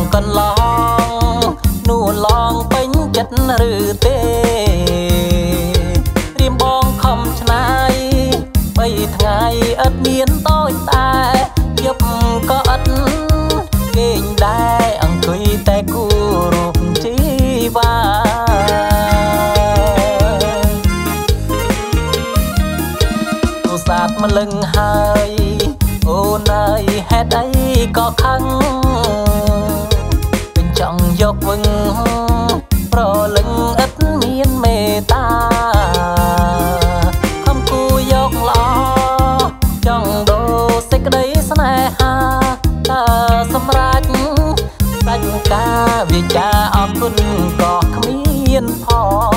cần lòng nụ lòng bánh chất rư tê riêng bong không trái bay ngày ất miến tôi ta giúp có ất kinh đai ăn cười tay cu rụp chi va cô sạt mà lưng hai ô nơi hết ấy có khăn bên trong dọc vừng pro lưng ít miên mê ta không cu dọc lo trong đồ xích đấy sne ha ta xâm rách sạch ca vì cha ọc kun có miên phò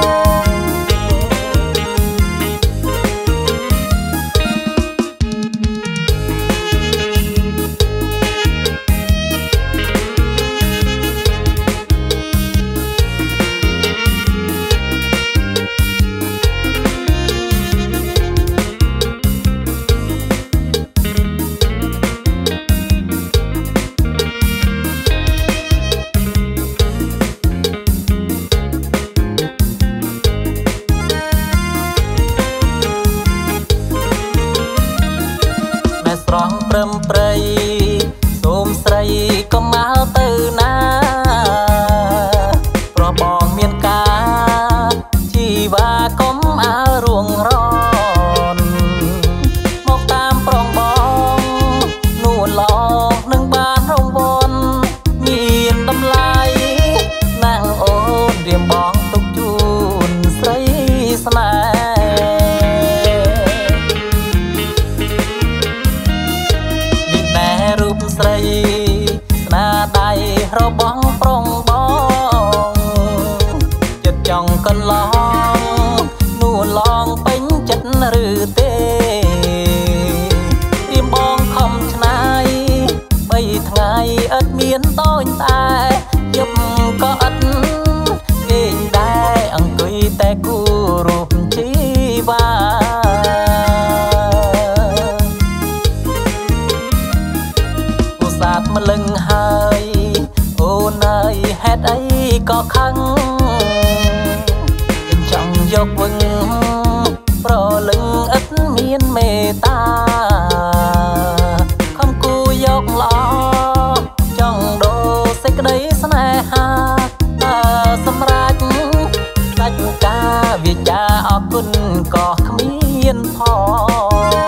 prem prei xôm srei có máu từ na pro bong miền ca chi và có áo ruộng ron một tam prong bong nụ lò nâng ban rong bon miền đâm lai nàng ôn riềm bong tục chun srei snaรูปใส่หน้าใดเราบ้องปรองบ้องจัดจ่องกันลองนู่นลองเป็นจัดหรือเต้ริมบ้องคำชนายไปทางไงอัดเมียนต้อยตายยับก็อัดเก่งได้อังกุยแต่กูรูปชีวาmà lưng hai ô nơi hết ấy có khăn bên trong dọc vừng pro lưng ít miên mê ta không cu dọc lo trong đồ xích đấy sne ha xâm rách sạch ca vì cha ọc kun có miên phò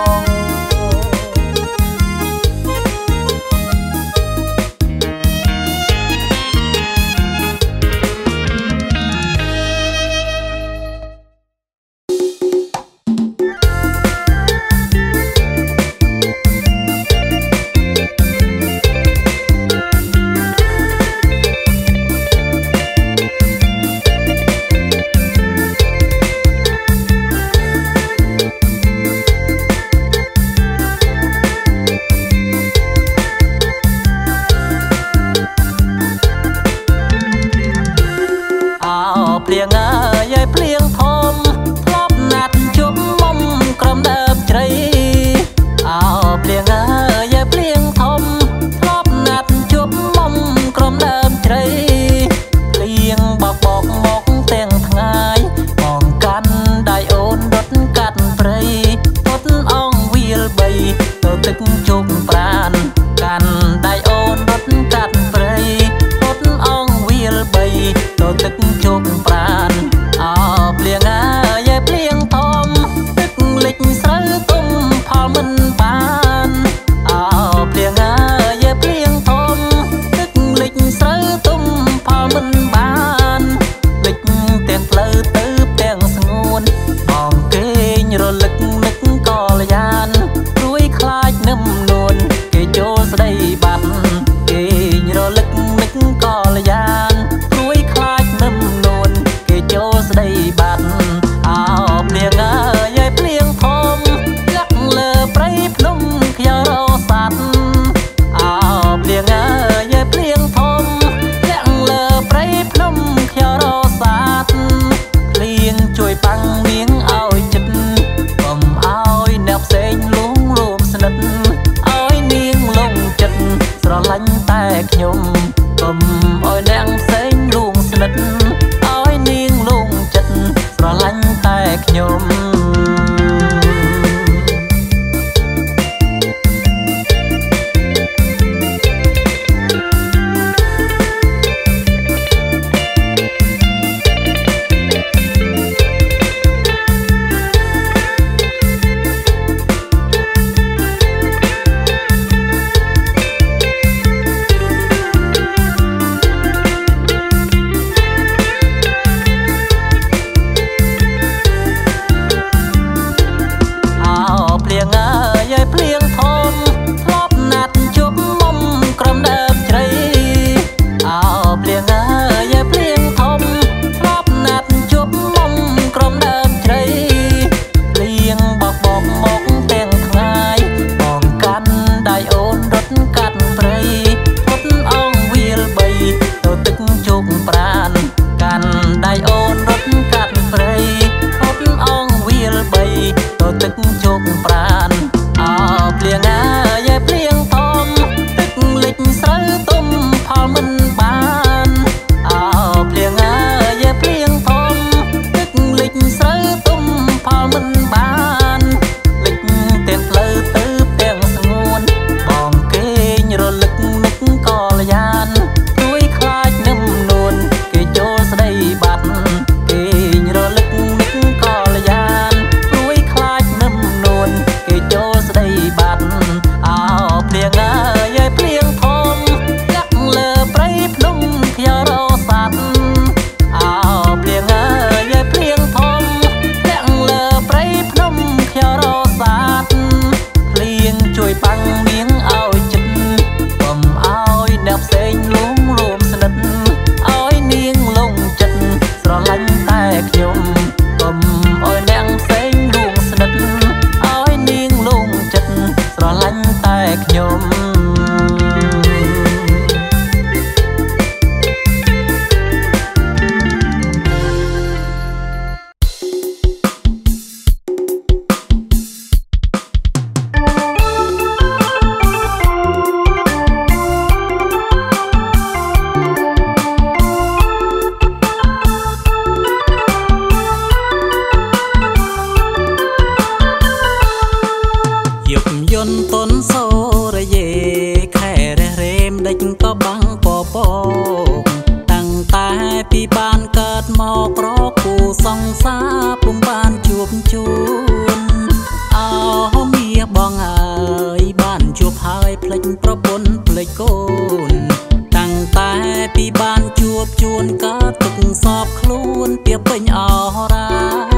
ប្រពន្ធភ្លេចកូនតាំងតែពីបានជួបជួនក៏ទុកសពខ្លួនពីពេញអរា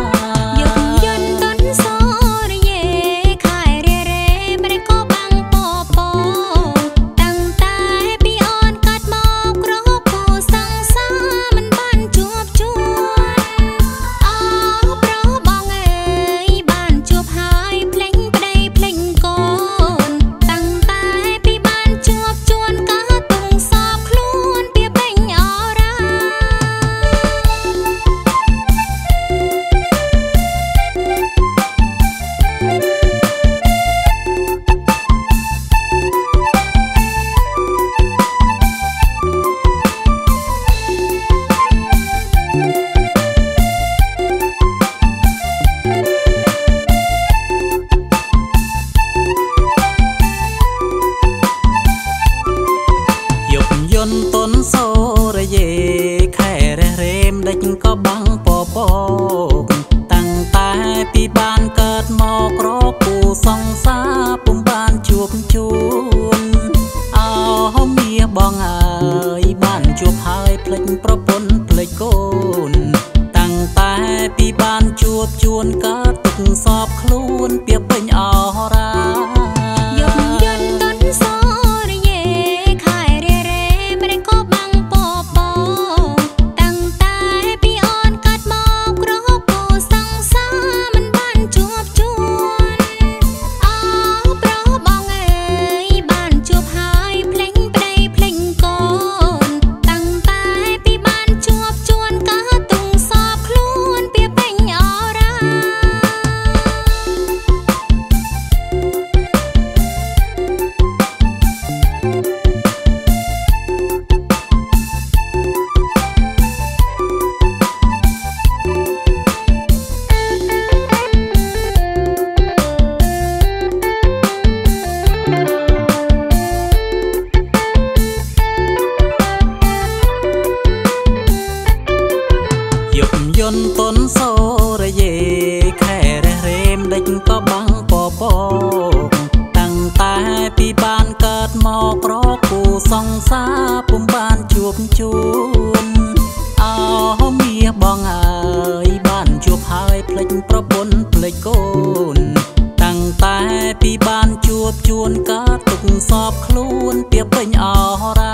ต้นโซระเยแค่เรมเด็กก็บังปอปอกตั้งแต่ปีบ้านเกิดมอกรอกูส่องซาปุ่มบ้านจูบชวนเอาเมียบองเอ๋ยบ้านจูบหายเพลงประปนเพลงโกนตั้งแต่ปีบ้านจูบชวนก็ตุกสอบคล้วนเปียบเป็นอราต้นโซระเยแค่เรมเด็กก็บังปอปอกตั้งแต่ปีบ้านเกิดมอกรอกูส่องซาปุ่มบ้านจูบชวนเอาเมียบองเอ๋ยบ้านจูบหายเพลงประปนเพลงโกนตั้งแต่ปีบ้านจูบชวนก็ตุกสอบคล้วนเปียบเป็นอรา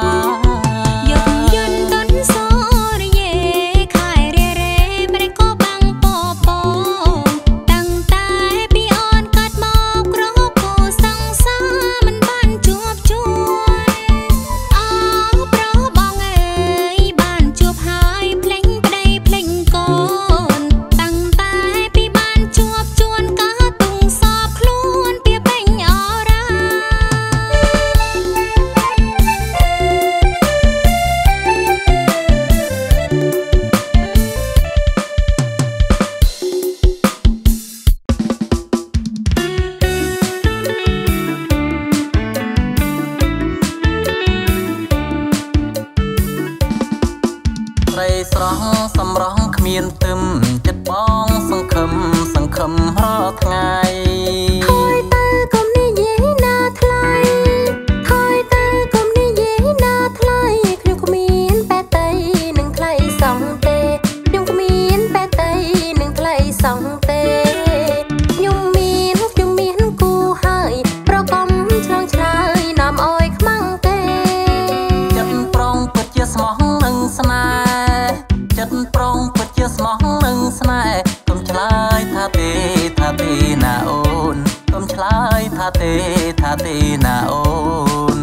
ไรสร้องสำร้องขมีนตึมจัดป้องสังคมรอดไงคอยตาคมนี่เย่หน้าทลายคอยตาคมนี่เย่หน้าทลายคลิวขมีนแปะไตหนึ่งไคลสองเตคลิวขมีนแปะไตหนึ่งไคลสองเตยุ่งมีนกูให้ประกอบเชิงชายน้ำอ้อยขมังเตจัดปรองเปิดเยสมองหนึ่งสนาจัดปรองเปิดเยสมองหนึ่งสนาต้มชลายท่าเตนาโอนต้มชลายท่าเตนาโอน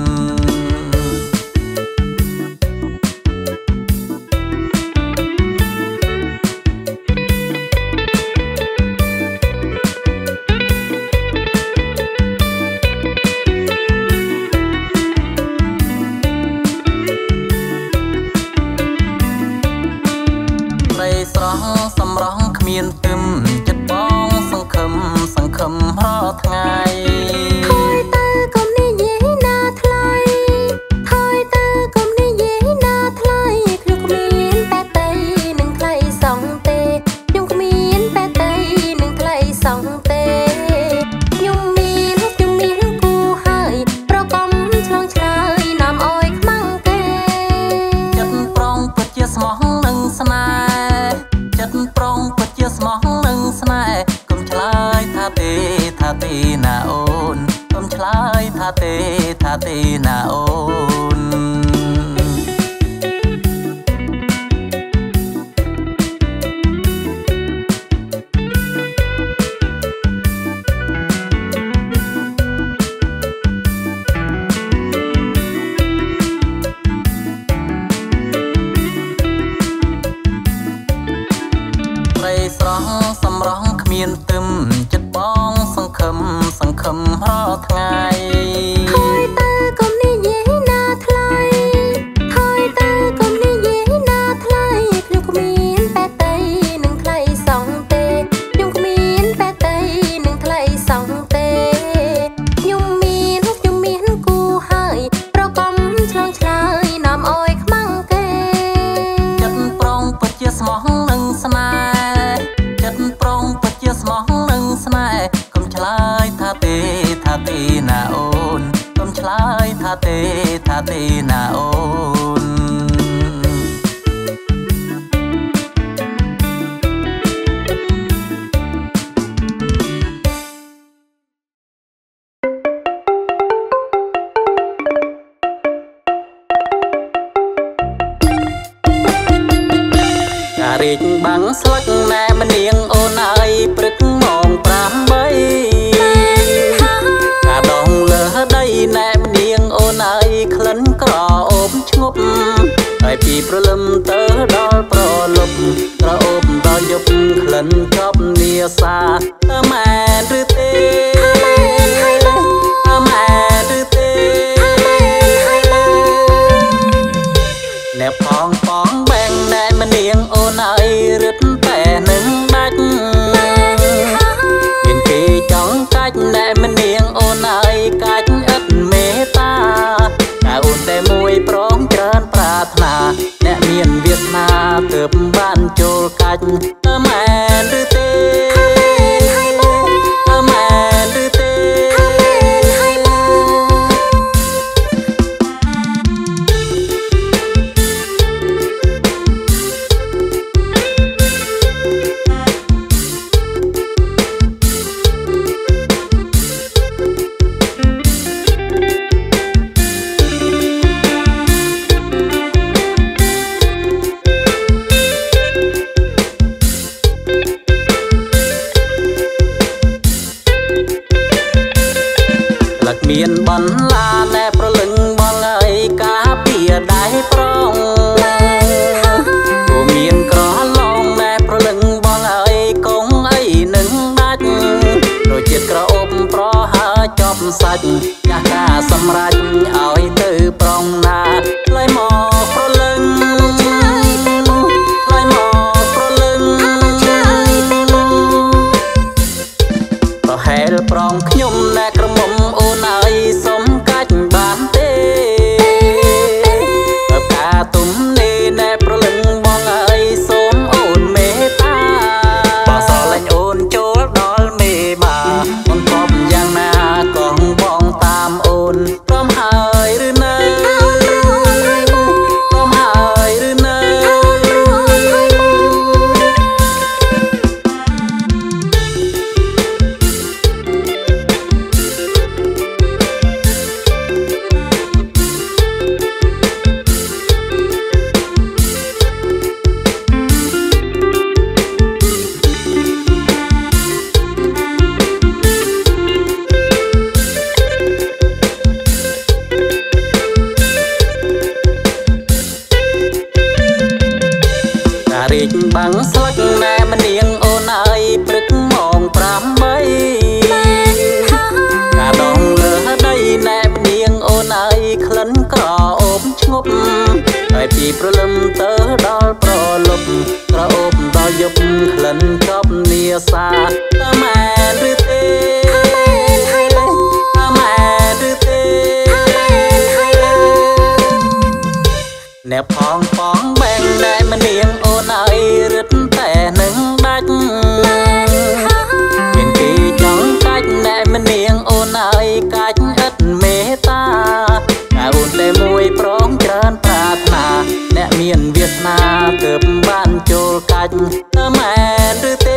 ไรสร้องสำร้องขมีนตึมจัดป้องสังคมรอดไงคอยตาคมนี่เย่หน้าทลายคอยตาคมนี่เย่หน้าทลายคลิวขมีนแปะไตหนึ่งไคลสองเตยุ่งขมีนแปะไตหนึ่งไคลสองเตยุ่งมีนกูให้ประกอบเชิงទេណាអូនត្រីស្រស់សម្រស់គ្មានទឹមចិត្តបងសង្ឃឹមរាល់ថ្ងៃហើយតើកុំនិយាយណាថ្លៃហើយតើកុំនិយាយណាថ្លៃខ្ញុំគ្មានបែតៃនឹងថ្លៃសងទេខ្ញុំគ្មានបែតៃនឹងថ្លៃសងទេខ្ញុំមានគូហើយប្រកំឆ្លងឆ្លើយនាំអើយខ្មាំងគេចិត្តប្រុងពិតជាស្មោះនឹងស្នេហ៍ចិត្តប្រុងពិតជាស្មោះនឹងស្នេហ៍កុំឆ្លើយថាទេណាអូនកុំឆ្លើយថាទេណាអូនការរៀបបាំងស្លឹកណែម្នាងអូនអើយព្រឹកម៉ោង8ការដងលើដីណែម្នាងអូនអើយក្លិនក្រអូបឈ្ងប់ហើយពីព្រលឹមទៅដល់ប្រលប់ក្រអូបដល់យប់ក្លិនចប់នាសាតើមែនឬទេអ្នកផងបែងណែម្នាងអូនអើយរឹតតែនឹងដាច់មានគេចង់កាច់ណែម្នាងអូនអើយកាច់ឥតមេត្តាតែអូនតែមួយប្រងច្រើនប្រាថ្នាអ្នកមានវាសនាទើបបានចូលកាច់តើមែនឬទេមានបន្លាណែប្រលឹងបងអើយការពីដៃប្រងគូមានក្រឡងណែប្រលឹងបងអើយកងអីនឹងដាច់ដូចជាតិក្រអូបប្រហើចប់សាច់ចាស់ការសម្រេចឲ្យទៅប្រងណាផ្លៃមកប្រលឹងប្រហែលប្រងខ្ញុំណែក្រមុំអូនអើយសុំកាច់បានទេបើការទុំនេះណែប្រលឹងបងអើយសូមអូនមេត្តាបើស្រឡាញ់អូនចូលដល់មេបាអូនក៏យ៉ាងណាក៏បងតាមអូនព្រមហើយឬនៅរៀបបាំងស្លឹកណែម្នាងអូនអើយព្រឹកម៉ោង8ការដងលើដីណែម្នាងអូនអើយក្លិនក្រអូបឈ្ងប់ហើយពីព្រលឹមទៅដល់ប្រលប់ក្រអូបដល់យប់ក្លិនចប់នាសាតើមែនឬទេអ្នកផងបែងណែម្នាងអូនអើយរឹតតែនឹងដាច់មានគេចង់កាច់ណែម្នាងអូនអើយកាច់ឥតមេត្តាតែអូនតែមួយប្រងច្រើនប្រាថ្នាអ្នកមានវាសនាទើបបានចូលកាច់តើមែនឬទេ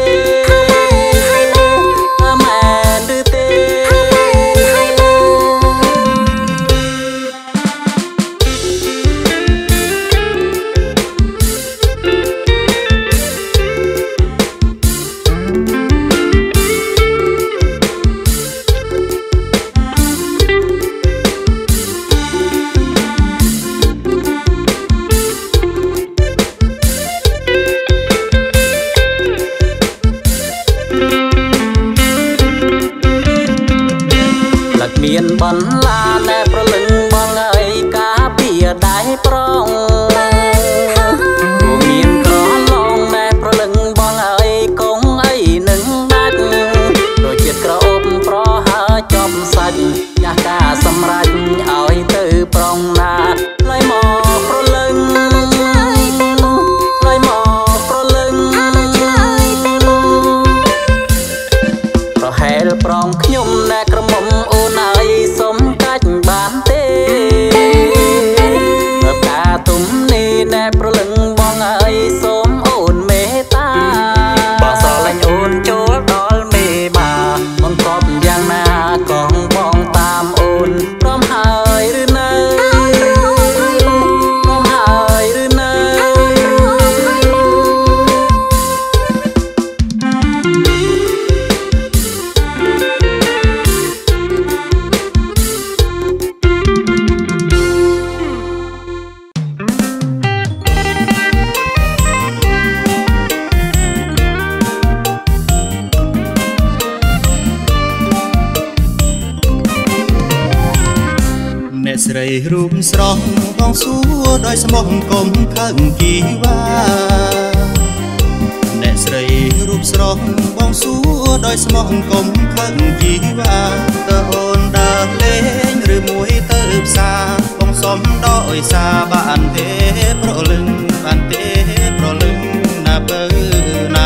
រូបស្រស់បងសួរដោយស្មោះកុំខឹងគីវ៉ាអ្នកស្រីរូបស្រស់បងសួរដោយស្មោះកុំខឹងគីវ៉ាតើអូនដើរលេងឬមួយទៅផ្សារបងសុំដោយសារបានទេប្រលឹងបានទេប្រលឹងណាបើណា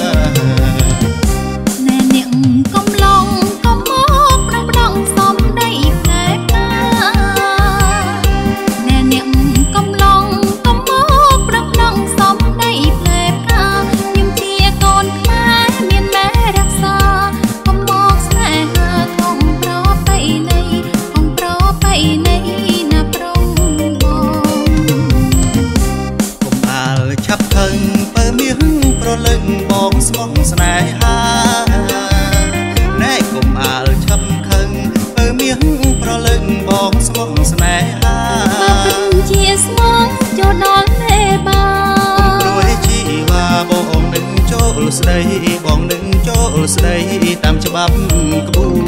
ស្នេហាណែកុំអាលឆាប់ខឹងបើមាសប្រលឹងបងស្មោះស្នេហាបើពិតជាស្មោះចូលដល់ទេបងព្រួយជីវ៉ាបងនឹងចូលស្ដីបងនឹងចូលស្ដីតាមច្បាប់ក្បួន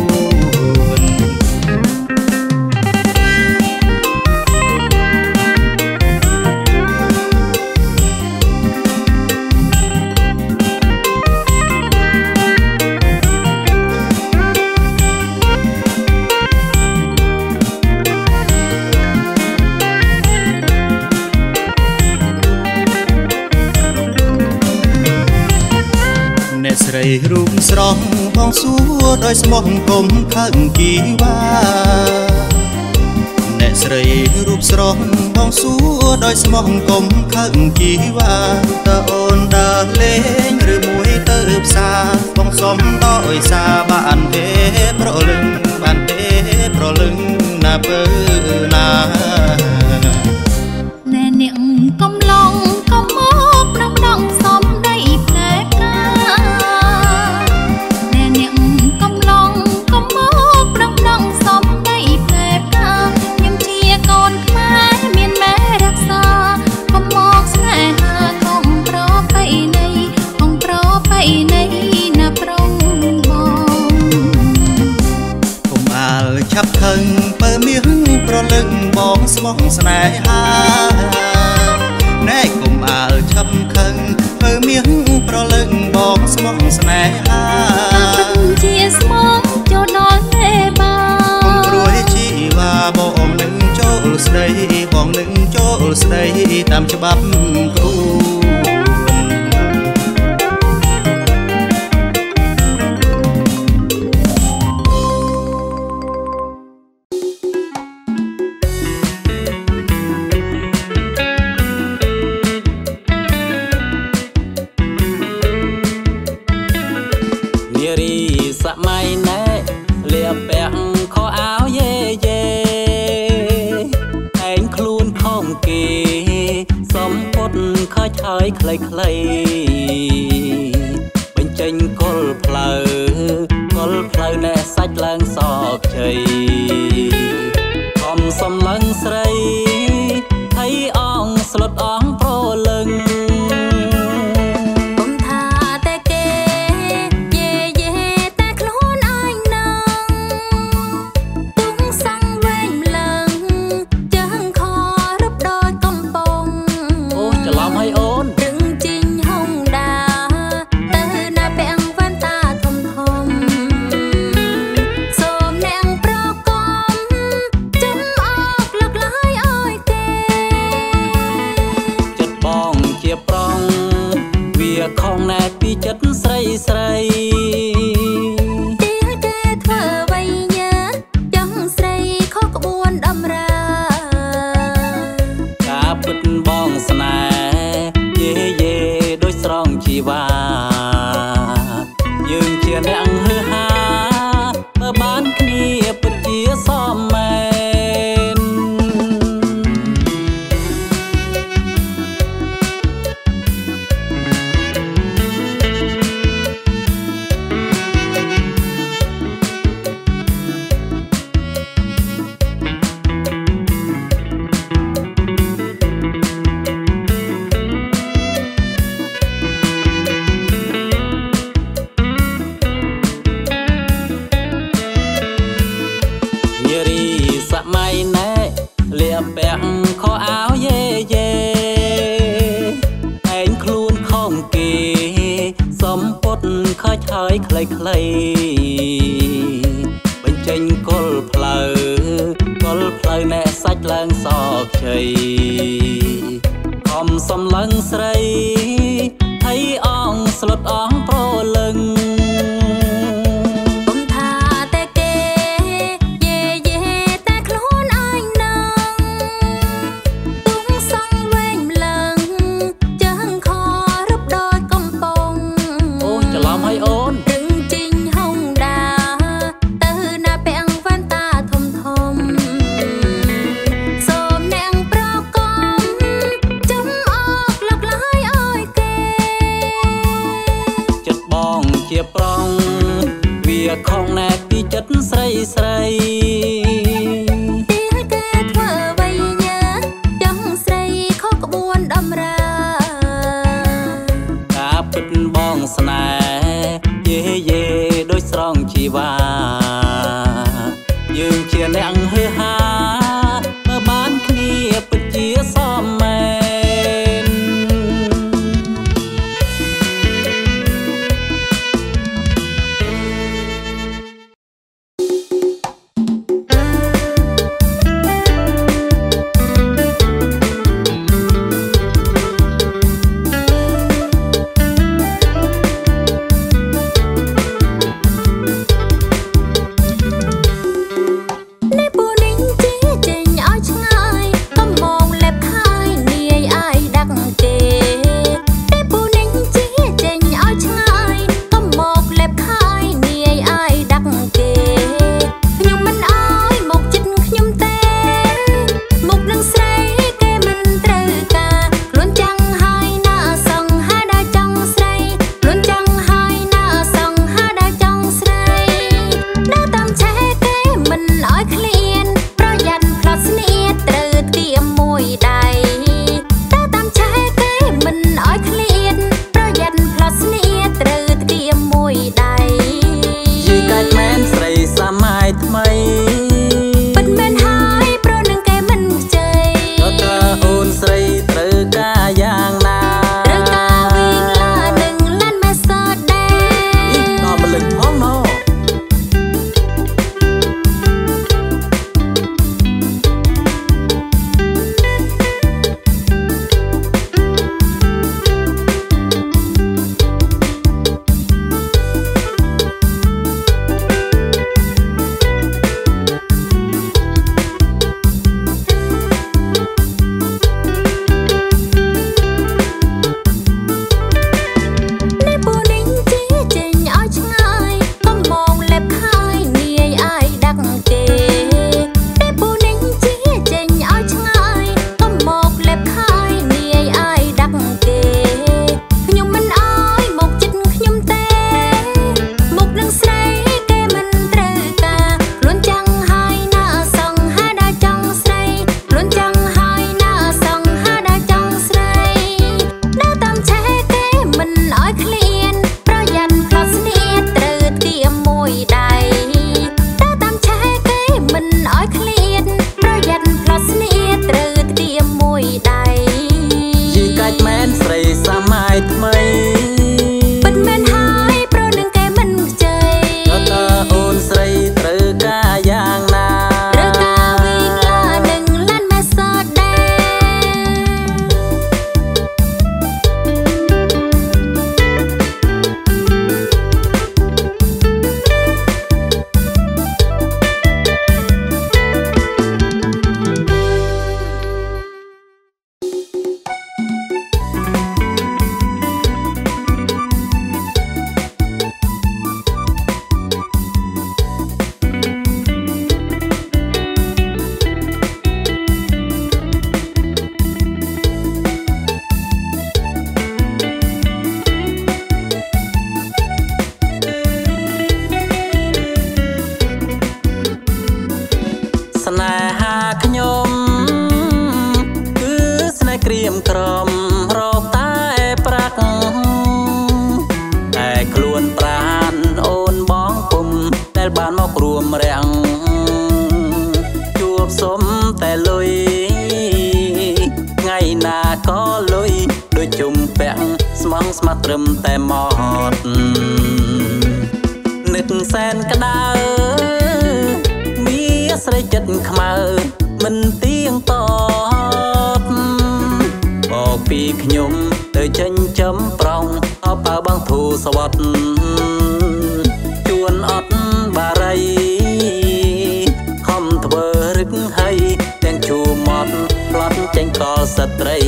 ស្រីរូបស្រស់បងសួរដោយស្មោះកុំខឹងគីវ៉ាអ្នកស្រីរូបស្រស់បងសួរដោយស្មោះកុំខឹងគីវ៉ាតើអូនដើរលេងឬមួយទៅផ្សារបងសុំដោយសារបានទេប្រលឹងបានទេប្រលឹងណាបើណាណែនាងកំឡុងកំមកប្រំដងសំដីផ្លែផ្កាឆាប់ខឹងបើមាសប្រលឹងបងស្មោះស្នេហាណែកុំអាលឆាប់ខឹងបើមាសប្រលឹងបងស្មោះស្នេហាពិតជាស្មោះចូលដល់ទេបងកុំព្រួយជីវ៉ាបងនឹងចូលស្ដីបងនឹងចូលស្ដីតាមច្បាប់គ្រូសម័យណែលៀបពាក់ខោអាវយេយេឯងខ្លួនខំគេសំពត់ខើឆើយខ្លីបញ្ចេញគល់ផ្លូវណែសាច់ឡើងសកជ័យខំសំឡឹងស្រីហើយអងស្លុតអងប្រលឹងកกแปะขออ้าวเย่เย่แต่งคลุนของเกสมปดเคยเฉยเคยเป็นเจงกลเพลแน่សាច់ឡើងសอกជ័យខំសំឡឹងស្រីហើយអងស្លុតអងប្រលឹងគុំថាតែគេយេយេតែខ្លួនឯងនឹងទុំសងវែងម្លឹងជើងខរឹបដោយកំប៉ុងអូច្រឡំហើយអូនរឹងជីងហុងដាទៅណាពាំងវ៉ាន់តាធំជាប្រងវាខំណែពីចិត្តស្រីទីគេធ្វើអ្វីញ៉ាដឹងស្រីខុសក្បួនដំរាការពិតបងស្នេហ៍យេដូចស្រងជីវ៉ាយើងជាអ្នកហឺហាមើលបានគ្នាពិតជាសមមែនស្នេហាខ្ញុំគឺស្នេហ៍ក្រៀមក្រំរកតែប្រាក់តែខ្លួនប្រានអូនបងពុំដែលបានមករួមរាំងជួបសុំតែលុយត្រឹមតែមកនឹកសែនក្តៅមានស្រីចិត្តខ្មៅមិនទៀងតបបោកពីខ្ញុំទៅចិញ្ចឹមប្រងអបបងធូសវត្តជួនអត់បារីខំធ្វើរឹកហើយទាំងជួមាត់ផ្លាត់ចេញកលស្ត្រី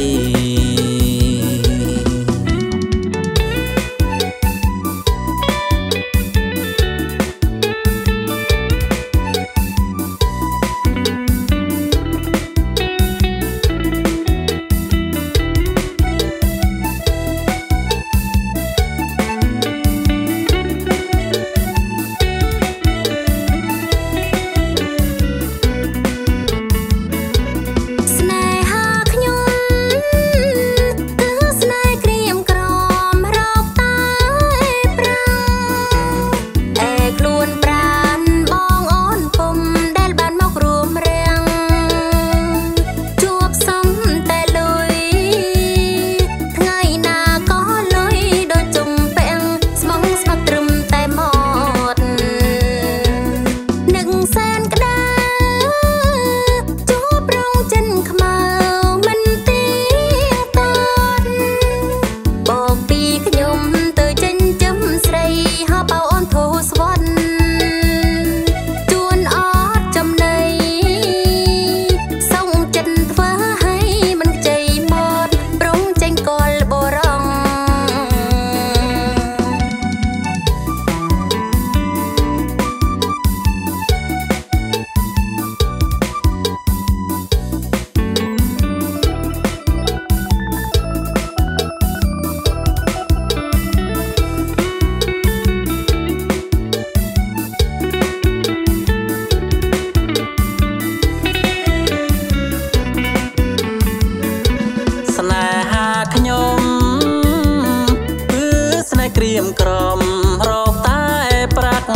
ក្រៀមក្រំរកតែប្រាក់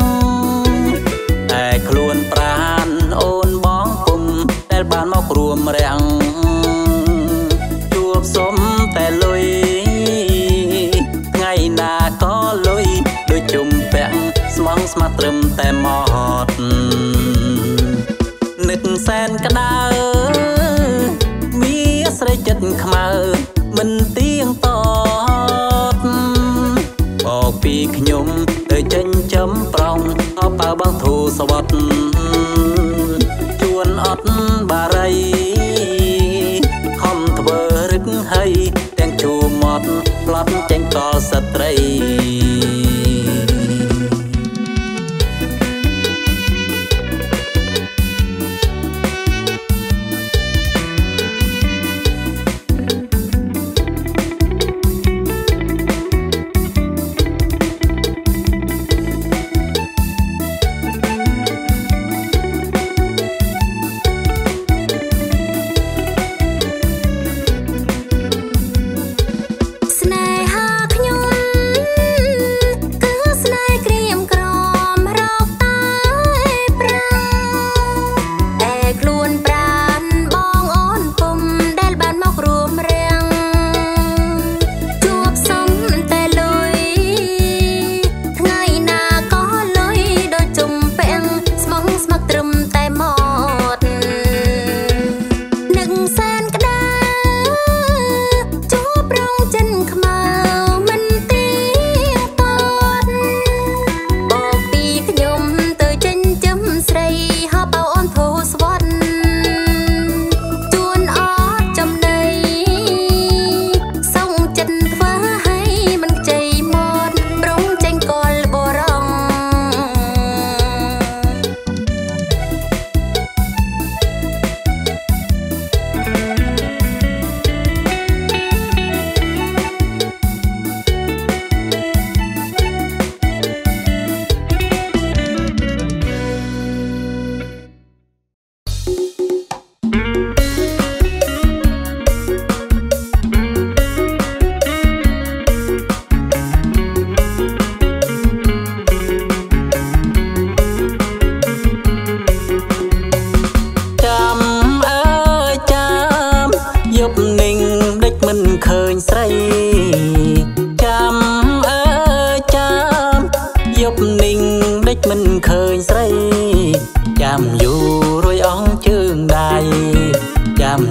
តែខ្លួនប្រានអូនបងពុំដែលបានមករួមរាំងជួបសុំតែលុយថ្ងៃណាក៏លុយដូចជុំពាក់ស្មងស្មាត់ត្រឹមតែមកនឹកសែនក្តៅមានស្រីចិត្តខ្មៅមិនទៀងតបោកពីខ្ញុំទៅចិញ្ចឹមប្រងអបបងធូសវត្តជួនអត់បារីខំធ្វើរឹកហើយទាំងជួមាត់ផ្លាត់ចេញកលស្ត្រី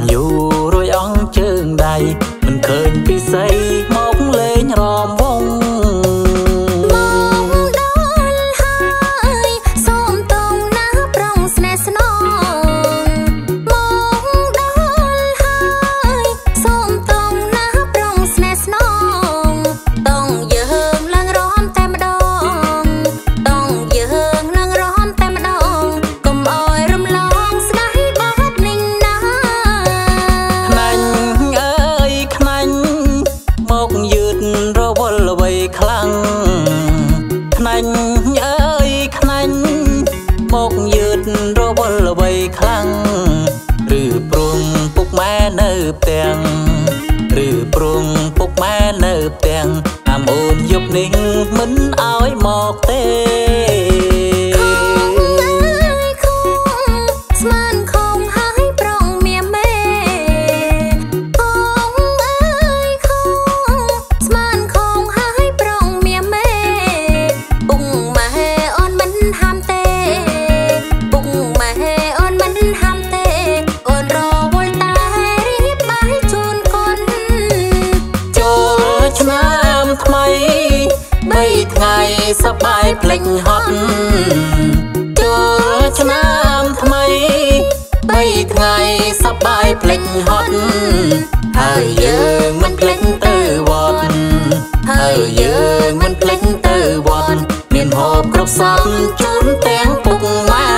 อยู่รวยอ่องเชิงใดมันเคยพิเศษมองเล่นรอมวงมองดอนหายส้มตรงหน้าปรองสแนสนองมองดอนหายส้มตรงหน้าปรองสแนสนองต้องเยิงลังร้อนแต่มาดองต้องเยิงลังร้อนแต่มาดองกุมอ้อยรำลองสกายบอดนิ่งนาขนันเอ้ยขนันมกยืดระวลไว้คลังขนันเอ้ยขนันมกยืดระวลไว้คลังหรือปรุงปุกแม่เนิบเตียงหรือปรุงปุกแม่เนิบเตียงอามโอนยุบนิ่งมันเอาไอ้หมอกเต้สมานคงหายปรองเมียแม่คงเอ้ยคงสมานคงหายปรองเมียแม่ปุ้งมาเฮอ่อนมันห้ามเตปุ้งมาเฮอ่อนมันห้ามเตอ่อนรอวันตารีบไปจูนคนโจชน้ำทำไมไม่ไงสบายเพลงฮอตโจชน้ำทำไมไม่ไงสบายเพลงฮอตเฮ้ยเยอะมันเพลงเตอร์วอนเฮ้ยเยอะมันเพลงเตอร์วอนเมียนหอบกรอบซ้ำจุนแตงปุกไม้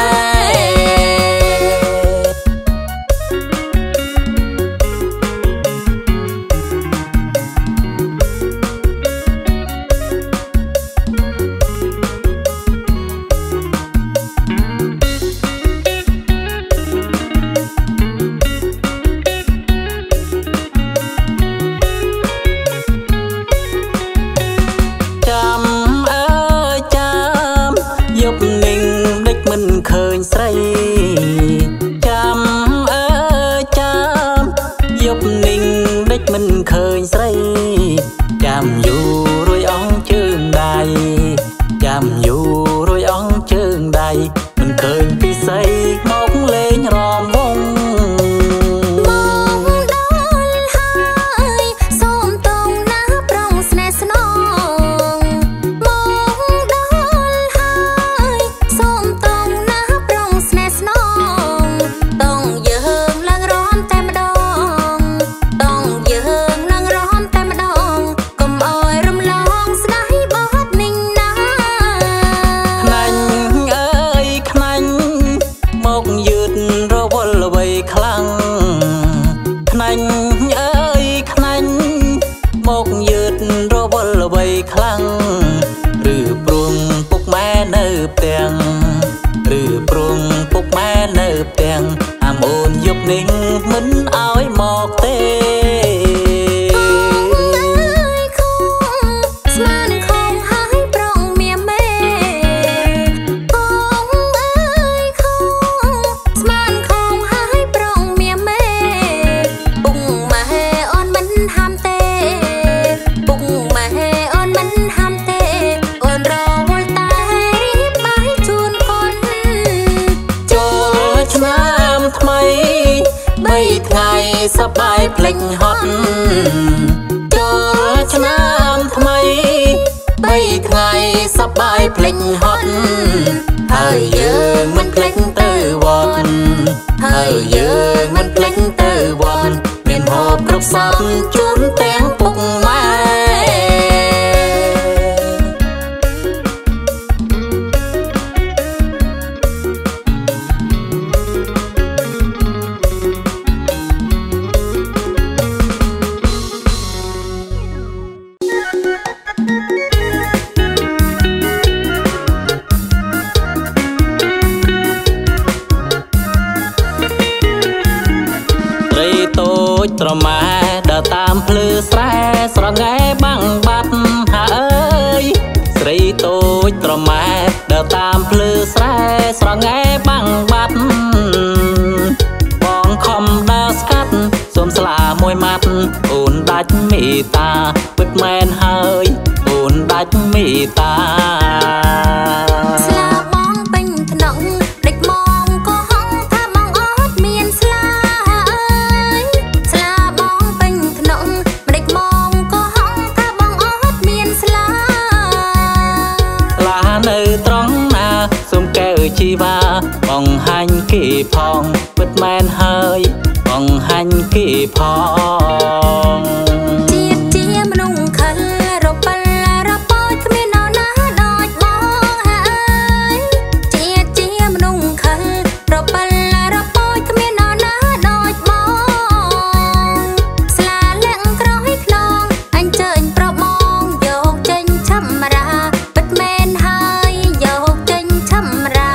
ยบนิ่งเด็กมันเคยใส่จำจำยบนิ่งเด็กมันเคยใส่จำอยู่รวยอ่องเชิงใดจำอยู่รวยอ่องเชิงใดมันเคยพิเศษมองเล่นรอมวงมองดอนหายส้มตรงหน้าปรองสแนสนองมองดอนหายส้มตรงหน้าปรองสแนสนองต้องเยิงลังร้อนแต่มาดองต้องเยิงลังร้อนแต่มาดองกุมอ้อยรำลองสกายบอดนิ่งนาขนันเอ้ยขนันมกยืดระวลไว้คลังขนันเอ้ยขนันมกยืดระวลไว้คลังหรือปรุงปุกแม่เนิบเตียงหรือปรุงปุกแม่เนิบเตียงอามโอนยุบนิ่งมันเอาไอ้หมอกเต้สมานคงหายปรองเมียแม่คงเอ้ยคงสมานคงหายปรองเมียแม่ปุ้งมาเฮอ่อนมันห้ามเตปุ้งมาเฮอ่อนมันห้ามเตอ่อนรอวันตารีบไปจูนคนโจชน้ำทำไมไม่ไงสบายเพลงฮอตโจชน้ำทำไมไม่ไงสบายเพลงฮอตเฮ้ยเยอะมันเพลงเตอร์วอนเฮ้ยเยอะมันเพลงเตอร์วอนเมียนหอบกรอบซ้ำจุนแตงปุกไม้ត្រម៉ែដើរតាមភ្លឺស្រែស្រងែបាំងបាត់ហាអើយស្រីតូចត្រម៉ែដើរតាមភ្លឺស្រែស្រងែបាំងបាត់បងខំដើរស្កាត់សូមស្លាមួយម៉ាត់អូនដាច់មេត្តាពិតមែនហើយអូនដាច់មេត្តាស្លាបងពេញថ្នងដេចមងក៏ហងថាបងអត់មានស្លាអើយបងហាញ់គេផងជាតិជាមនុស្សខលរពិលរប៉ោចគ្មាននរណាដូចបងហើយជាតិជាមនុស្សខលរពិលរប៉ោចគ្មាននរណាដូចបងស្លាលាក់ក្រោយខ្នងអញ្ជើញប្របងយកចេញឆំរាពិតមែនហើយយកចេញឆំរា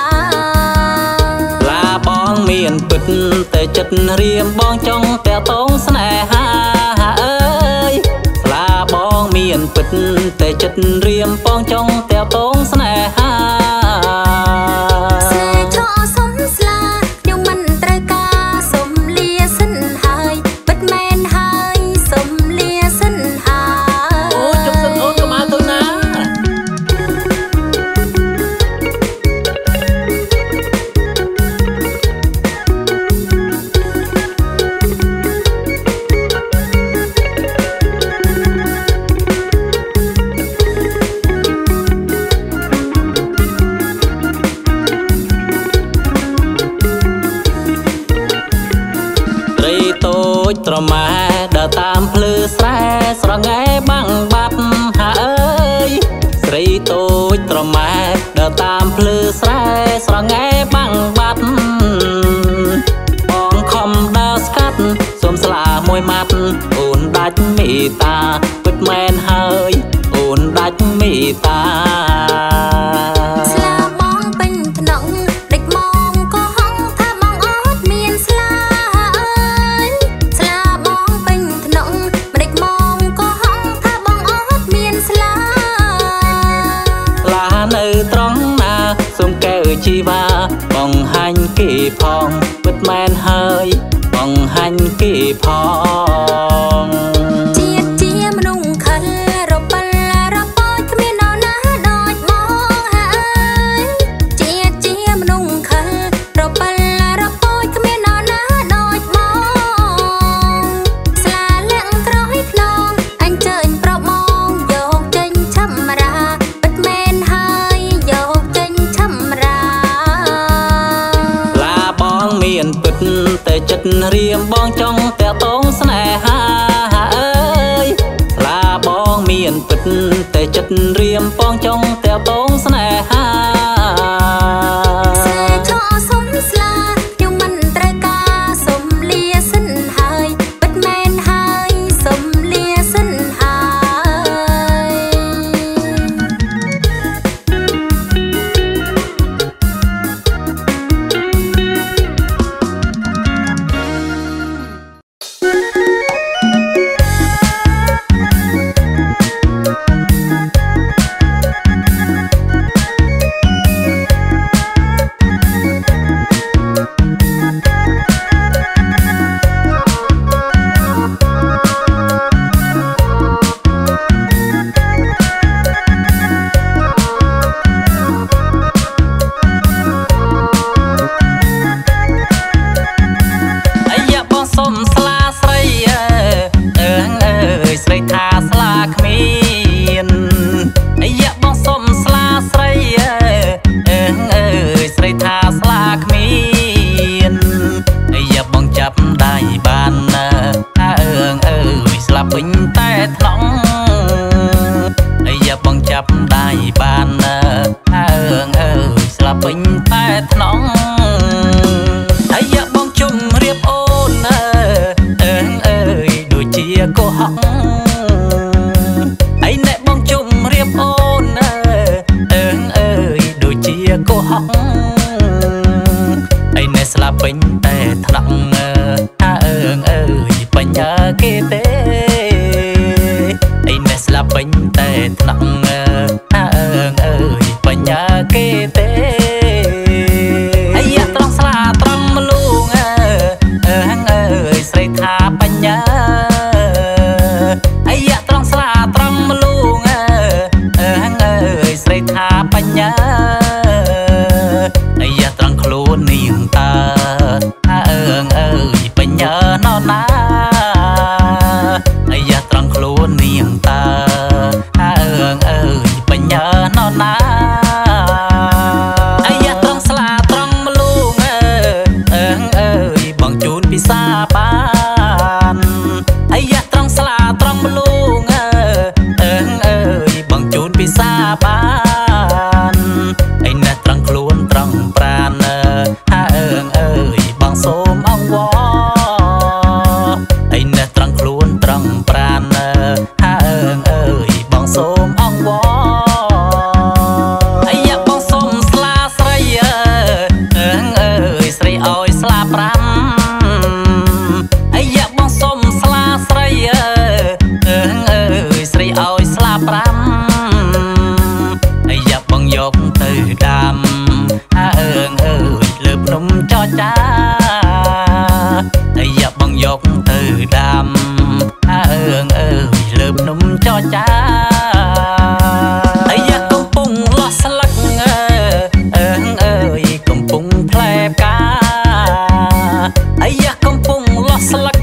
ឡាបងមានពិតតែចិត្តរៀមបងចង់តែតងស្នេហាអើយស្លាបងមានពិតតែចិត្តរៀមបងចង់តែតងស្នេហាសេឆោសុំស្លាខ្ញុំមិនត្រូវការសុំលាសិនហើយពិតមែនហើយសុំលាសិនហើយអូជុំសិនអូនកុំឲ្យទៅណាត្រម៉ែដើរតាមភ្លឺស្រែស្រងាបាំងបាត់ហើយស្រីតូចត្រម៉ែដើរតាមភ្លឺស្រែស្រងាបាំងបាត់បងខំដើរស្កាត់សុំស្លាមួយម៉ាត់អូនដាច់មេត្តាពិតមែនហើយអូនដាច់មេត្តាស្លាបងពេញថ្នងដេចមកក៏ហងថាបងអត់មានស្លាស្លាបងពេញថ្នងដេចមកក៏ហងថាបងអត់មានស្លាឡានៅត្រង់ណាសុំកែវជីវ៉ាបងហាញ់គេផងពិតមែនហើយបងហាញ់គេផងជាតិជាមនុស្សខលរពិលរប៉ោចគ្មាននរណាដូចបងហើយជាតិជាមនុស្សខលរពិលរប៉ោចគ្មាននរណាដូចបងស្លាលាក់ក្រោយខ្នងអញ្ជើញប្របងយកចេញឆំរាពិតមែនហើយយកចេញឆំរាឡាបងមានពិតតែចិត្តរៀមបងចង់តែតងស្នេហាអើយឡាបងមានពិតតែចិត្តរៀមបងចង់តែតងស្នេហាសេឆោសុំស្លាខ្ញុំមិនត្រូវការសុំលាសិនហើយពិតមែនហើយសុំលាសិនហើយពេញតែថ្នង់យ៉ាបងចាប់ដៃបានអើងអើយស្លាប់ពេញតែថ្នង់យ៉ាបងជុំរៀបអូនអើងអើយដូចជាកុហកឯអ្នកបងជុំរៀបអូនអើងអើយដូចជាកុហកឯអ្នកស្លាប់ពេញតែថ្នង់អើងអើយបញ្ញាគេទេស្លាប់ពេញតែថ្នាក់អើងអើយបញ្ញាគេទេអាយ៉ាត្រង់ស្លាត្រង់មលូងអើងអើយស្រីថាបញ្ញាអាយ៉ាត្រង់ស្លាត្រង់មលូងអើងអើយស្រីថាបញ្ញាអាយ៉ាត្រង់ខ្លួននាងតាអើងអើយបញ្ញាណោណាបានអាយ៉ាត្រង់ស្លាត្រង់មលូងអើបងជូនពិសាបានឯណែត្រង់ខ្លួនត្រង់ប្រាណបងសូមអង្វរឯណែត្រង់ខ្លួនត្រង់ប្រាណបងសូមអង្វរអាយ៉ាបងសូមស្លាស្រីស្រីអើយស្លា5អាយ៉ាបងសូមស្លាស្រីស្រីអើយស្លា5អាយ៉ាបងយកទៅដាំលើភ្នំចរចាអាយ៉ាបងយកទៅដាំលើភ្នំចរចាអាយ៉ាកំពុងលោះស្លឹកកំពុងផ្លែផ្កាអាយ៉ាកំពុងលោះស្លឹក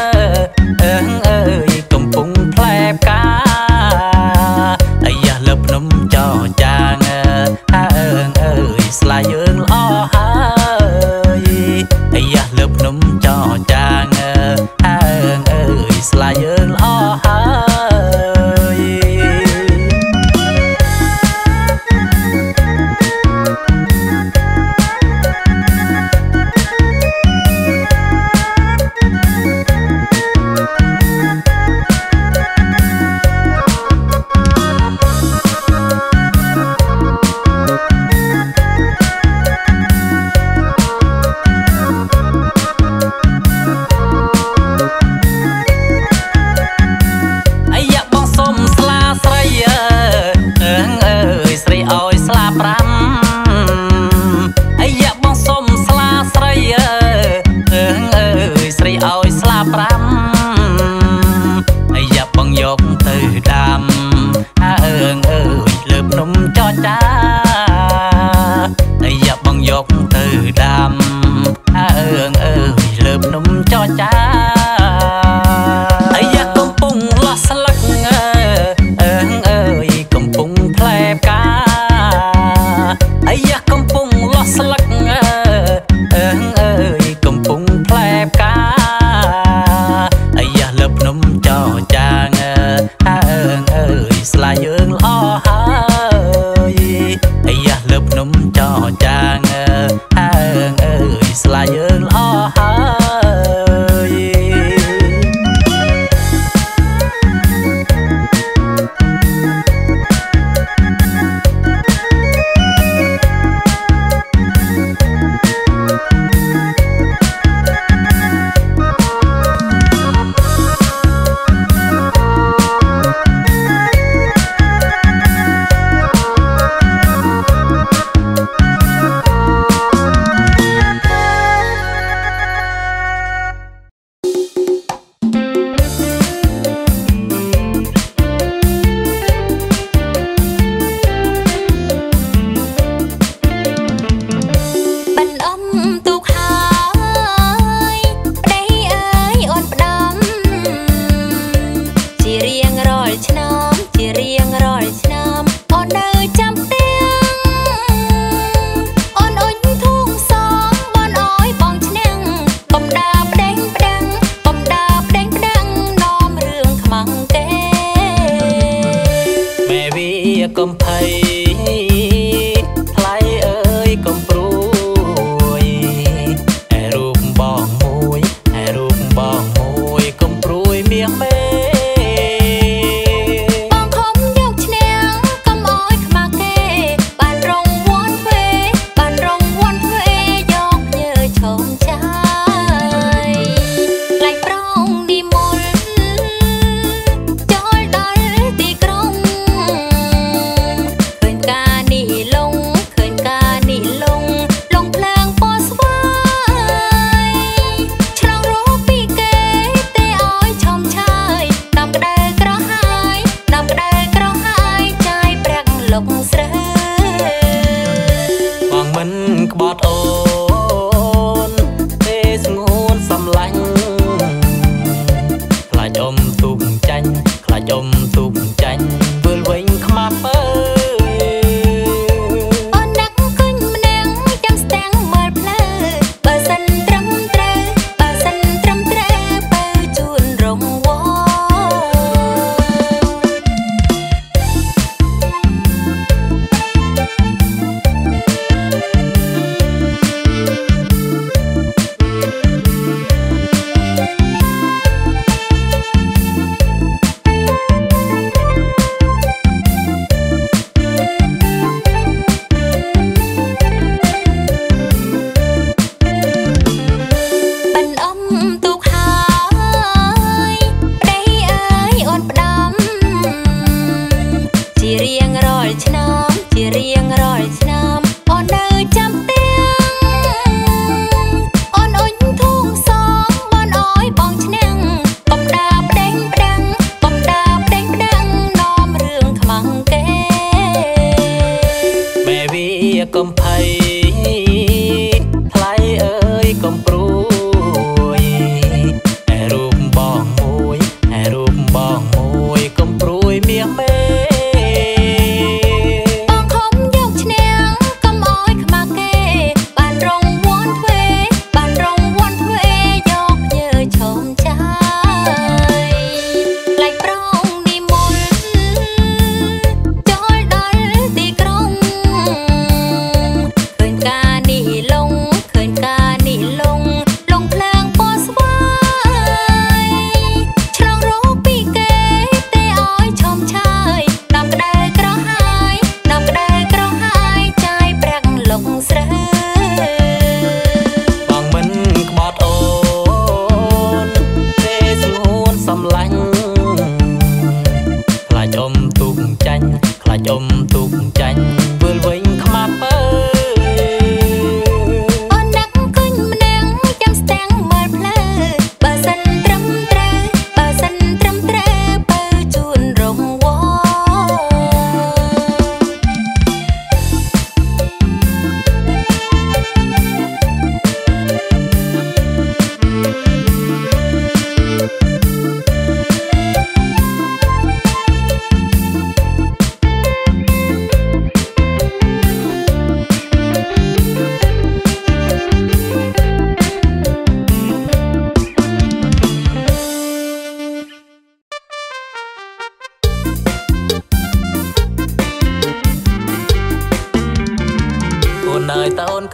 កំពុងផ្លែផ្កាអាយ៉ាលើភ្នំចរចាស្លាយើងល្អហើយអាយ៉ាលើភ្នំចរចាស្លាយើងល្អហើយលើភ្នំចរចាអាយ៉ាបងយកទៅដាំលើភ្នំចរចាអាយ៉ាកំពុងលោះស្លឹកកំពុងផ្លែផ្កាអាយ៉ាកំពុងលោះស្លឹកកំពុងផ្លែផ្កាអាយ៉ាលើភ្នំចរចាស្លាយើងល្អហើយអាយ៉ាលើភ្នំចរចាស្លាយើងល្អហើយកំភៃថ្លៃអើយកុំព្រួយឯរូបបងមួយកំព្រួយមាសមេបងខំយកឈ្នះកុំអោយខ្មាស់គេបានរងវាន់ទ្វេយកញើឈោមចាយឡៃប្រងនេះមុលចូលដល់ទីក្រុង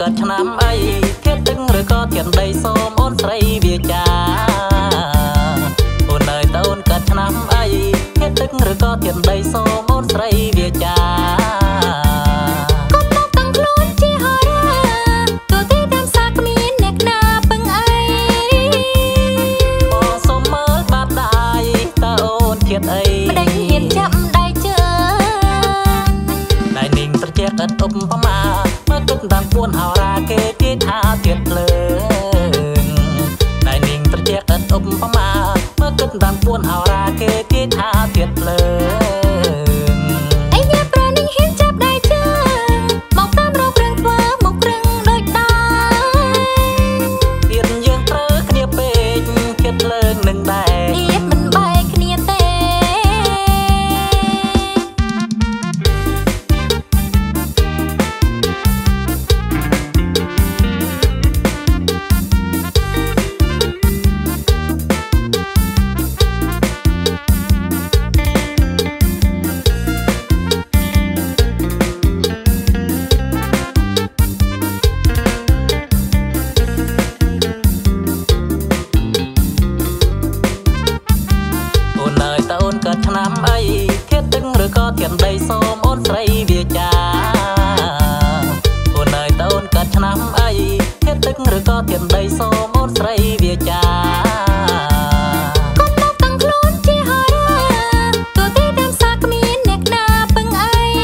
กิดชนะไอเทียดตึงหรือก็เทียนใดส้มโอนใส่เบียจ้าโอนเลยตาโอนเกิดชนะไอเทียดตึงหรือก็เทียนใดส้มโอนใส่เบียจ้าอัดอบพม่าเมื่อขึ้นดังปวนหาราเกที่ท่าเทียดเพลิงนายนิ่งตะเจียกอัดอบพม่าเมื่อขึ้นดังปวนหาราเกที่ท่าเทียดเพลิงไอ้ยาปลานิ่งเห็นจับได้เจอมองตามเราเรื่องว่าหมกเรื่องโดยตาเดียนยังเตอเนียเป็ดเทียดเพลิงหนึ่งได้เดียดมันใบเนียเตชนะไอเทียดตึงหรือก็เทียนใดส้มโอนใส่เบียจ้าโอนเลยตาโอนเกิดชนะไอเทียดตึงหรือก็เทียนใดส้มโอนใส่เบียจ้าก็มองตั้งคล้นที่หาตัวที่เดิมสากมีเน็กนาปังไอ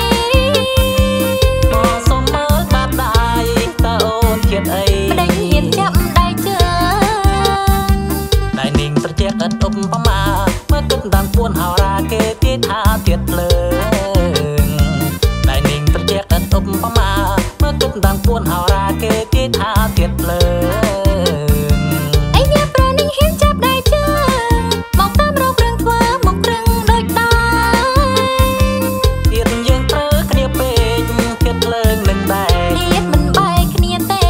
มอสมเมิดบาดได้ตาโอนเทียดไอไม่ได้เห็นจับได้เจอได้นิ่งตะเจียกอัดอบพม่าเมื่อขึ้นดังปวนหาราเกที่ท่าเทียดเพลิงได้นิ่งตะเจียกอัดอบพม่าเมื่อขึ้นดังปวนหาราเกที่ท่าเทียดเพลิงไอ้ยาปลานิ่งเห็นจับได้เจอมองตามเราเรื่องว่าหมกเรื่องโดยตาเดียนยังเตอเนียเป็ดเทียดเพลิงหนึ่งได้เดียดมันใบเนียเต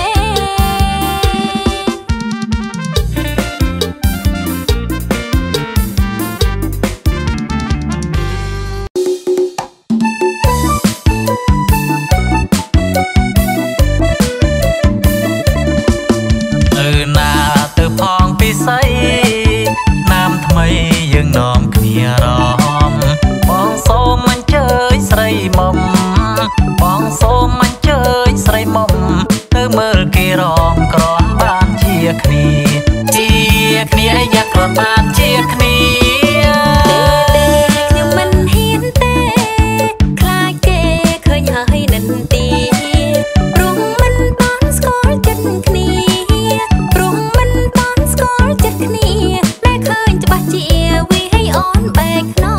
น้ำทำไมยังน้อมเขียรอมปองโซมันเจยใส่มอมปองโซมันเจยใส่มอมเธอเมื่อกี่รองกรอนบ้านเชียคนีไอ้ยักษ์กรอนบ้านเชียคนียังมันเห็นเตคลายเกเคยหายนันตีรุงมันตอนสกอร์จัดคนีรุงมันตอนสกอร์จัดคนีแม่เคยจะบาดเจียวีให้อ่อนแบกน้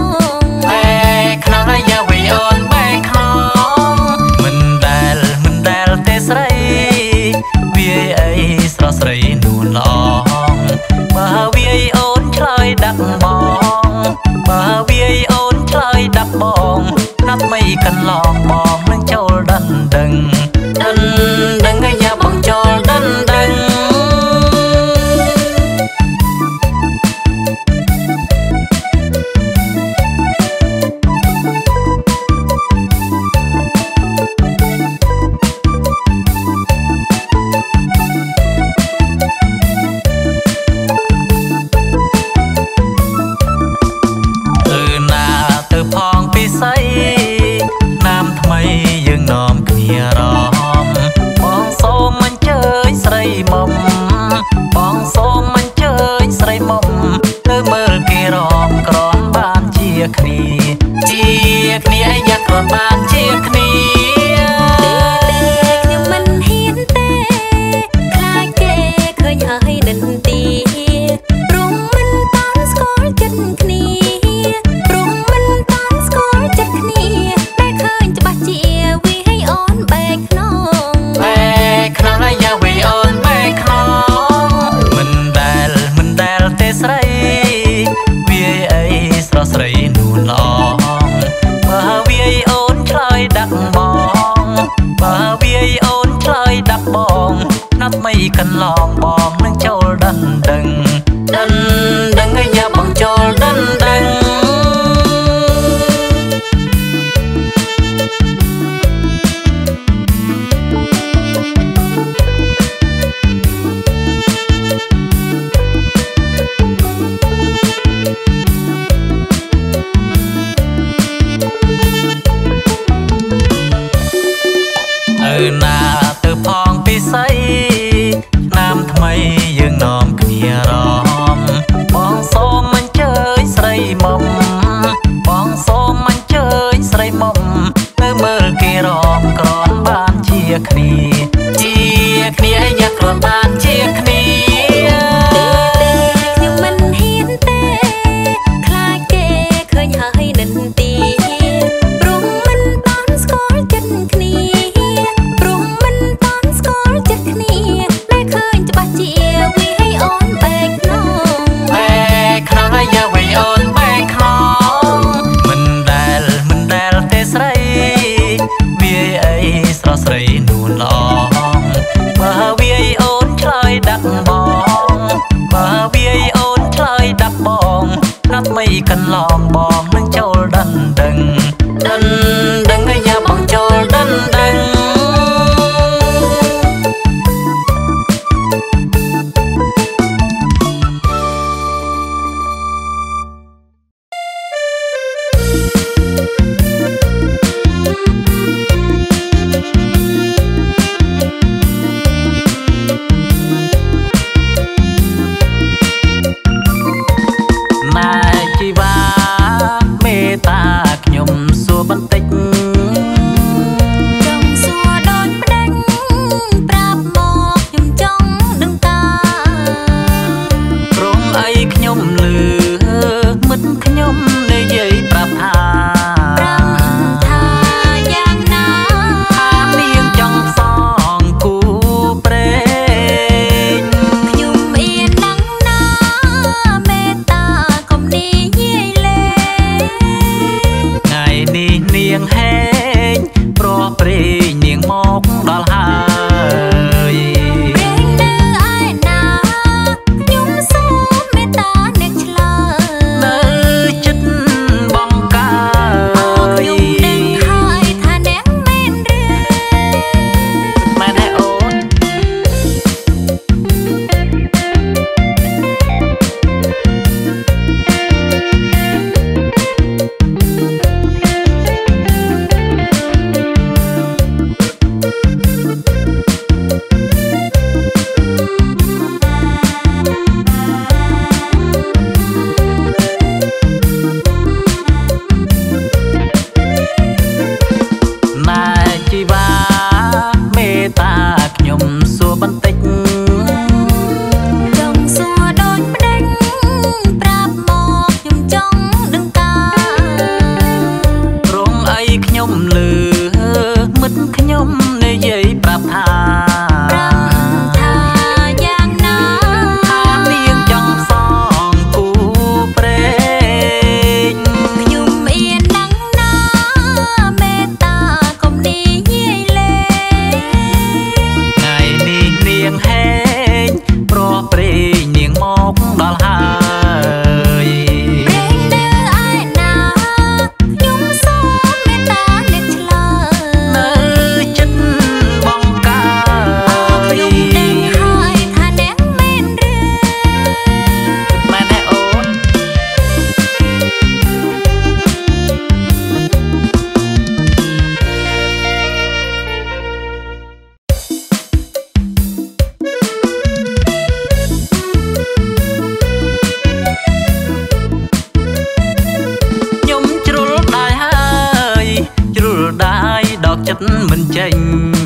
ចិត្តមិនចេញ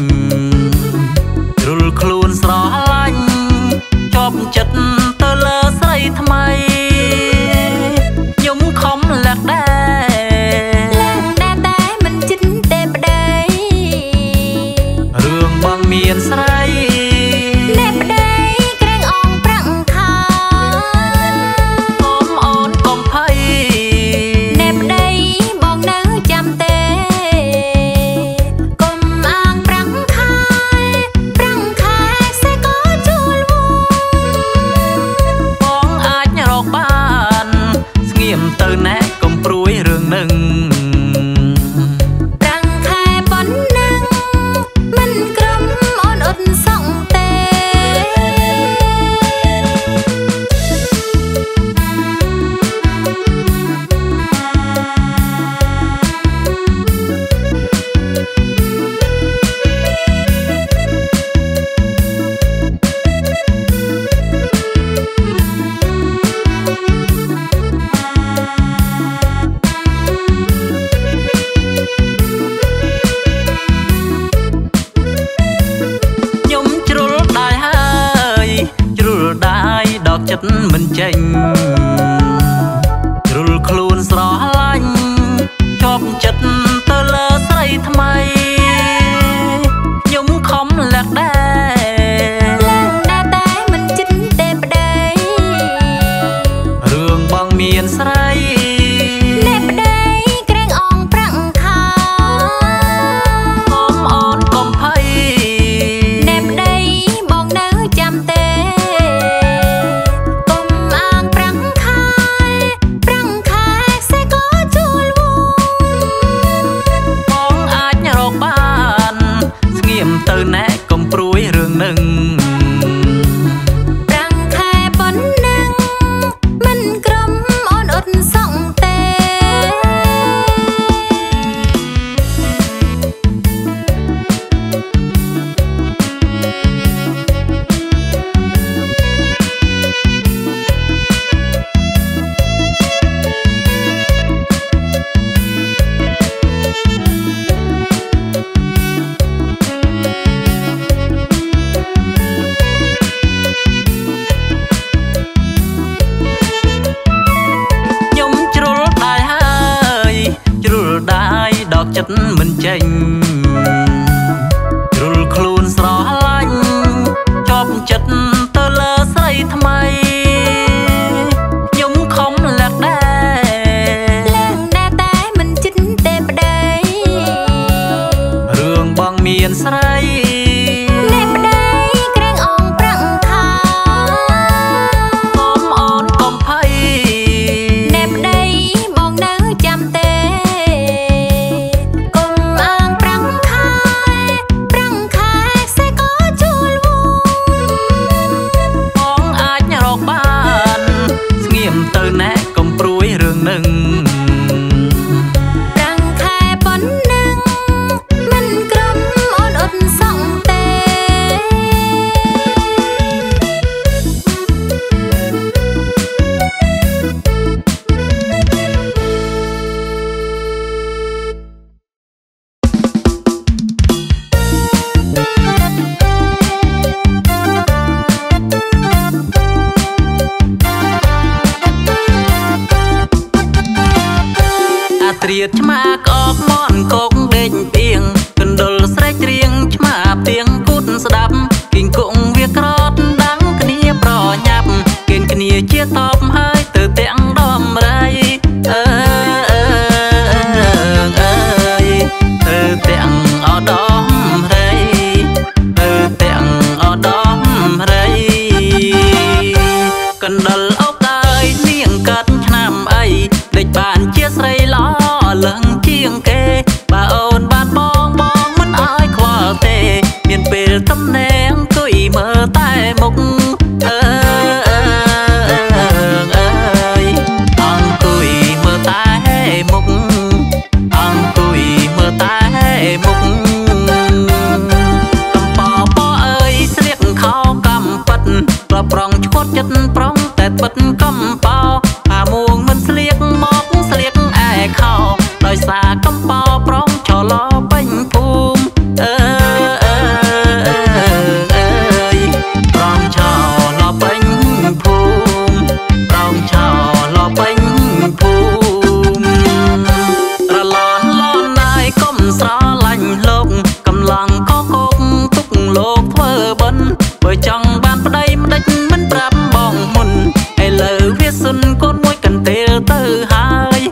រុលខ្លួនស្រឡាញ់ជាប់ចិត្តទៅលើស្រីថ្មីខ្ញុំខំលាក់ដែរតែមិនចិត្តទេប្តីរឿងបងមានស្រីតែប្តីក្រែងអងប្រាក់ខាអូនអូនកុំភ័យតែប្តីបងនៅចាំទេកុំអាងប្រាំងខែសេក៏ជួលវងបងអាចរកបានស្ងៀមទៅណែកុំព្រួយរឿងនឹងប្រាំងខែប៉ុណ្ណឹងមិនក្រំអូនអត់សងទេខ្ញុំជ្រុលដាយហើយជ្រុលដាយដកចិត្តមិនចេញជ្រុលខ្លួនស្រឡាញ់ជាប់ចិត្តទៅលើស្រីថ្មីខ្ញុំខំលាក់ដែរតែមិនចិត្តទេប្តីរឿងបងមានស្រីតែប្តីក្រែងអងប្រាក់ខាអូនអូនកុំភ័យតែប្តីបងនៅចាំទេកុំអាងប្រាំងខែសេក៏ជួលវងបងអាចរកបានស្ងៀមទៅណែកុំព្រួយរឿងនឹងប្រាំងខែប៉ុណ្ណឹងមិនក្រំអូនអត់សងទេខ្ញុំជ្រុលដាយហើយជ្រុលដាយដកចិត្តមិនចេញជ្រុលខ្លួនស្រឡាញ់ជាប់ចិត្តទៅលើស្រីថ្មីខ្ញុំខំលាក់ដែរតែមិនចិត្តទេប្តីរឿងបងមានស្រីតែប្តីក្រែងអងប្រាក់ខាអូនអូនកុំភ័យតែប្តីបងនៅចាំទេកុំអាងប្រាំងខែសេក៏ជួលវងបងអាចរកបានស្ងៀមទៅណែកុំព្រួយរឿងនឹងប្រាំងខែប៉ុណ្ណឹងមិនក្រំអូនអត់សងទេ ត្រៀតឆ្មាក្អកមន់គង់ដេកទៀងកណ្ដុលស្រែកច្រៀងឆ្មាទៀងគូតស្ដាប់គីងគង់វាក្រតដាំងគ្នាប្រញាប់គេនគ្នាជាតបហើយទៅទាំងដំរីអើយទៅទាំងអដំរីទៅទាំងអដំរីកណ្ដុលអុកអើយនាងកាត់ឆ្នាំអីដេកបានជាស្រីល្អលឹងជាងគេបើអូនបានបងមិនអើយខ្វល់ទេមានពេលតំណែងគួយមើលតែមុខអើយសុនកូនមួយកន្ទេលទៅហើ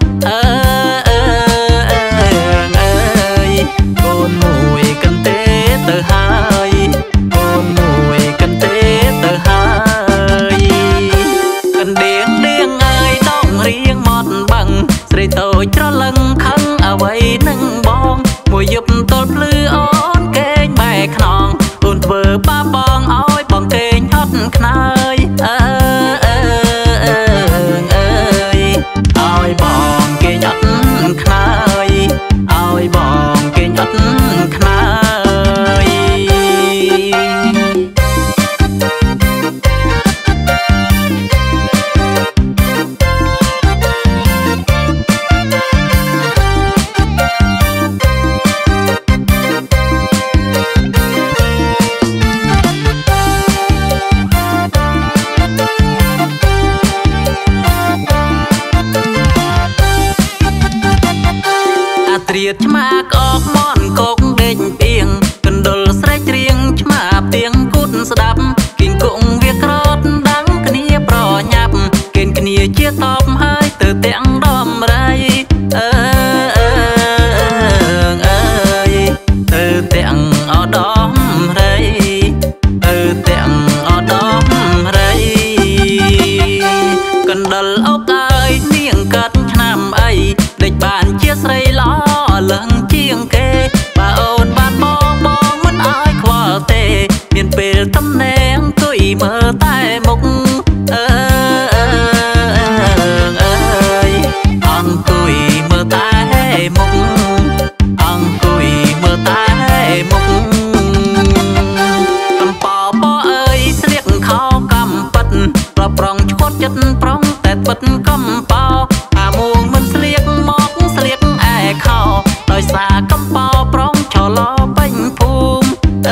យកូនមួយកន្ទេលទៅហើយកូនមួយកន្ទេលទៅហើយកណ្ដៀងដៀងអើយដងរៀងមាត់បឹងស្រីតូចត្រលឹងខឹងអ្វីនឹងបងមួយយប់ទល់ភ្លឺអូនកេងបែកខ្នងអូនធ្វើបាបបងឲ្យបងកេងហត់ខ្នើយឲ្យបងកេងអត់ខ្នើយឲ្យបងកេងអត់ខ្នើយត្រៀតឆ្មាក្អកមនកកដេញពីងកណ្ដុលស្រែកច្រៀងឆ្មាទៀងគូតស្ដាប់គីងគង់វាក្រត់ដាំងគ្នាប្រញាប់កេនគ្នាជាតបហើយទៅទាំងដំរីទៅទាំងអដំរីទៅទាំងអដំរីកណ្ដុលអុកអើយនាងកាត់ឆ្នាំអីដេចបានជាស្រីល្អលឹងជាងគេបើអូនបានបងមិនអើយខ្វល់ទេមានពេលតំណែងទុយមើលតែមុខអង្គុយមើលតែមុខអង្គុយមើលតែមុខកំប៉ោប៉អើយស្លៀកខោកំប៉ិតប្រប្រងឈុតចិត្តប្រងតែពិតកំប៉ោអាមួងមិនស្លៀកមកស្លៀកឯខោដោយសារកំប៉ោប្រងឆោឡោពេញភូមិ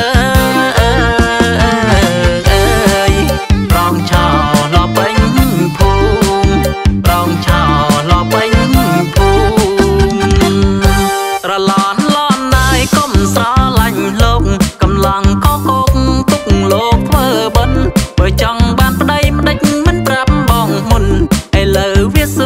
ប្រងឆោឡោពេញភូមិប្រងឆោឡោពេញភូមិត្រឡន់លន់ណាយកុំស្រឡាញ់លោកកំឡងកកកទុកលោកធ្វើបិណ្ឌបើចង់បានប្តីម្ដេចមិនប្រាប់បងមុនឥឡូវវា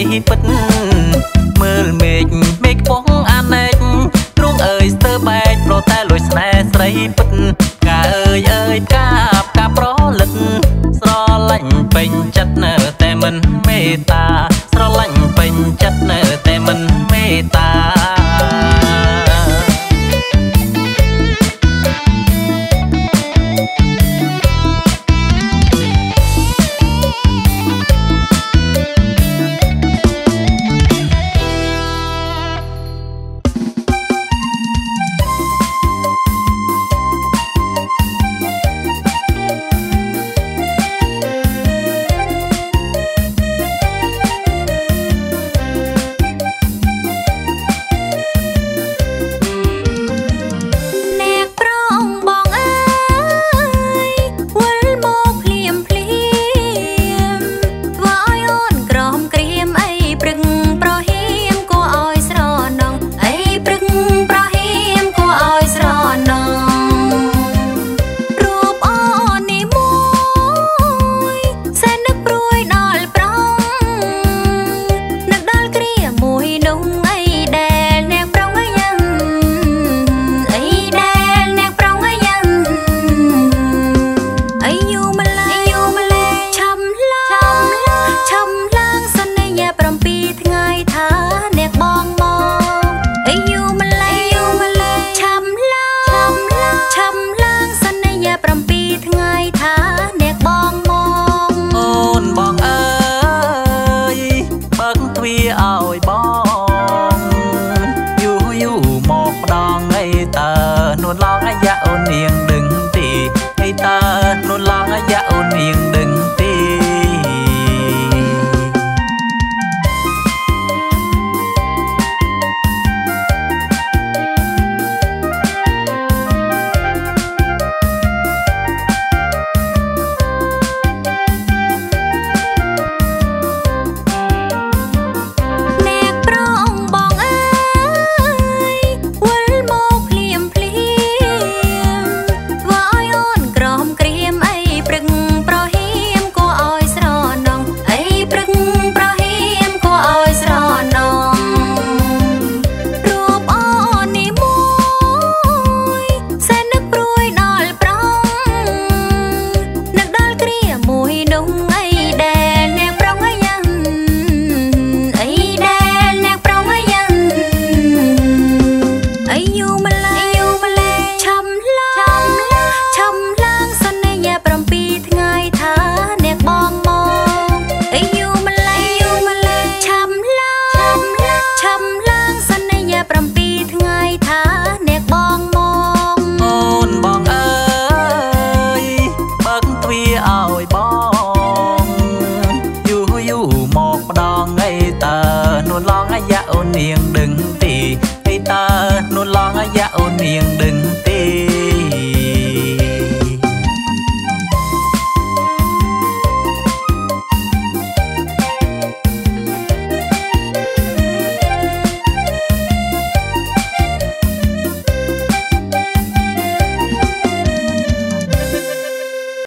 ពិតមើលមេឃមេឃបងអាណែកទ្រូងអើយស្ទើបែកប្រតែលួចស្នេហ៍ស្រីពិតកាអើយអើយកាប្រលិតស្រឡាញ់ពេញចិត្តនៅតែមិនមេត្តាស្រឡាញ់ពេញចិត្តនៅតែមិនមេត្តានួនឡងអាយ៉ាអូននាង